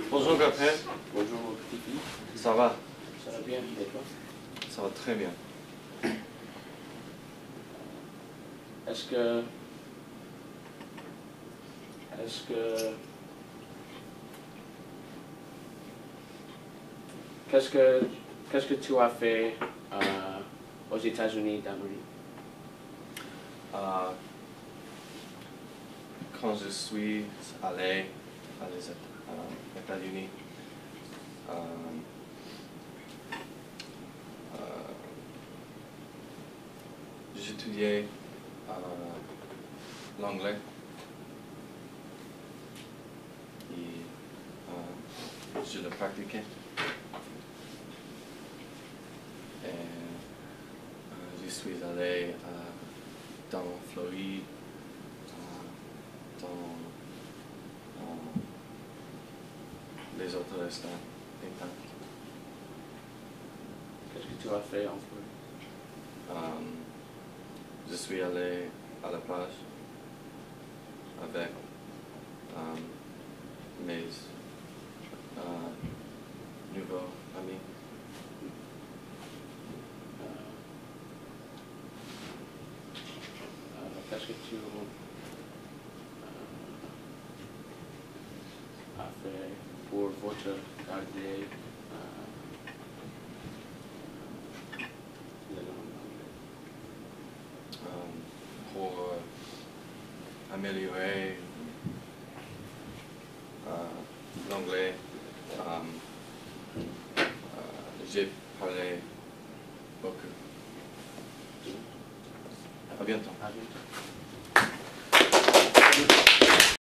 Bonjour Gabriel, Bonjour mon petit fils. ça va? Ça va bien, et toi? Ça va très bien. Est-ce que... Qu'est-ce que tu as fait aux États-Unis d'Amérique? Quand je suis allé aux États-Unis, j'étudiais l'anglais et je le pratiquais. Et je suis allé dans Floride, dans les autres États. Qu'est-ce que tu as fait en Floride? Je suis allé à la plage avec mes nouveaux amis. Qu'est-ce que tu as fait pour votre garder la langue anglaise? Pour améliorer l'anglais, j'ai parlé beaucoup. À bientôt. À bientôt.